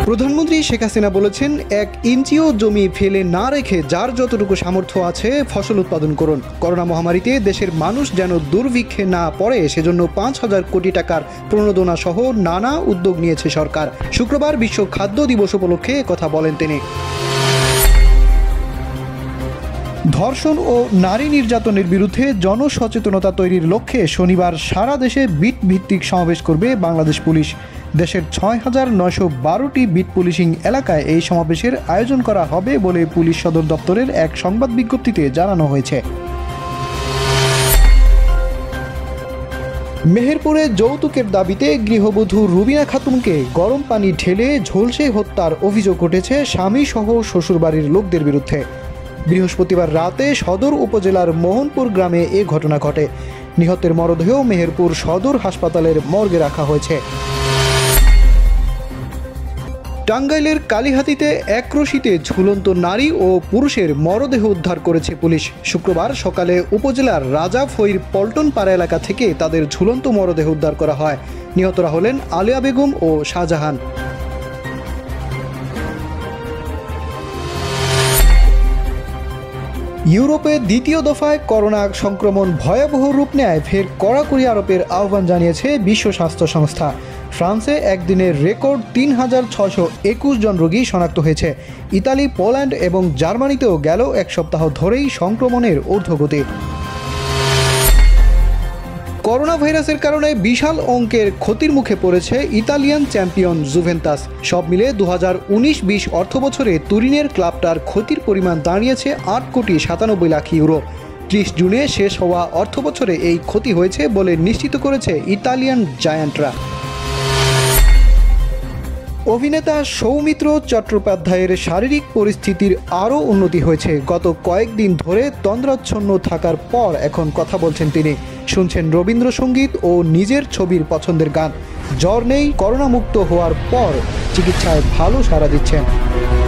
প্রধানমন্ত্রী শেখ হাসিনা বলেছেন, 1 ইঞ্চিও জমি ফেলে না রেখে যার যতটুকু সামর্থ্য আছে ফসল উৎপাদন করুন। করোনা মহামারীতে দেশের মানুষ যেন দুর্ভিক্ষে না পড়ে সেজন্য 5,000 কোটি টাকার প্রণোদনা সহ নানা উদ্যোগ নিয়েছে সরকার। শুক্রবার বিশ্ব খাদ্য দিবস উপলক্ষে কথা বলেন তিনি। ধর্ষণ ও নারী নির্যাতনের বিরুদ্ধে জনসচেতনতা তৈরির লক্ষ্যে শনিবার সারা দেশে বিট ভিত্তিক সমাবেশ করবে বাংলাদেশ পুলিশ। দেশের 6,912টি বিট পুলিশিং এলাকায় এই সমাবেশের আয়োজন করা হবে বলে পুলিশ সদর দপ্তরের এক সংবাদ বিজ্ঞপ্তিতে জানানো হয়েছে। মেহেরপুরে যৌতুকের দাবিতে গৃহবধূ রুবিনা খাতুনকে গরম পানি ঢেলে ঝলসে হত্যার অভিযোগ উঠেছে স্বামীসহ শ্বশুরবাড়ির লোকদের বিরুদ্ধে। বৃহস্পতিবার রাতে সদর উপজেলার মোহনপুর গ্রামে এ ঘটনা ঘটে। নিহতের মরদেহ মেহেরপুর সদর হাসপাতালের মর্গে রাখা হয়েছে। টাঙ্গাইলের কালিহাতীতে একরশিতে ঝুলন্ত নারী ও পুরুষের মরদেহ উদ্ধার করেছে পুলিশ। শুক্রবার সকালে উপজেলার রাজা ফইর পল্টন পাড়া এলাকা থেকে তাদের ঝুলন্ত মরদেহ উদ্ধার করা হয়। নিহতরা হলেন আলিয়া বেগম ও শাহজাহান। ইউরোপে দ্বিতীয় দফায় করোনা সংক্রমণ ভয়াবহ রূপ নেয় ফের কড়াকড়ি আরোপের আহ্বান জানিয়েছে বিশ্ব স্বাস্থ্য সংস্থা। ফ্রান্সে একদিনের রেকর্ড 3,621 জন রোগী শনাক্ত হয়েছে। ইতালি, পোল্যান্ড এবং জার্মানিতেও গেল এক সপ্তাহ ধরেই সংক্রমণের ঊর্ধ্বগতি। করোনা ভাইরাসের কারণে বিশাল অঙ্কের ক্ষতির মুখে পড়েছে ইতালিয়ান চ্যাম্পিয়ন জুভেন্টাস। সব মিলে 2019-20 অর্থবছরে তুরিনের ক্লাবটার ক্ষতির পরিমাণ দাঁড়িয়েছে 8,97,00,000 ইউরো। 30 জুনে শেষ হওয়া অর্থবছরে এই ক্ষতি হয়েছে বলে নিশ্চিত করেছে ইতালিয়ান জায়ান্টরা। অভিনেতা সৌমিত্র চট্টোপাধ্যায়ের শারীরিক পরিস্থিতির আরও উন্নতি হয়েছে। গত কয়েকদিন ধরে তন্দ্রাচ্ছন্ন থাকার পর এখন কথা বলছেন তিনি। শুনছেন রবীন্দ্রসঙ্গীত ও নিজের ছবির পছন্দের গান। জ্বর নেই, করোনামুক্ত হওয়ার পর চিকিৎসায় ভালো সাড়া দিচ্ছেন।